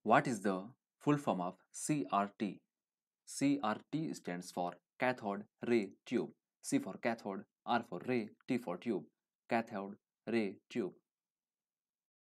What is the full form of CRT? CRT stands for cathode ray tube. C for cathode, R for ray, T for tube. Cathode ray tube.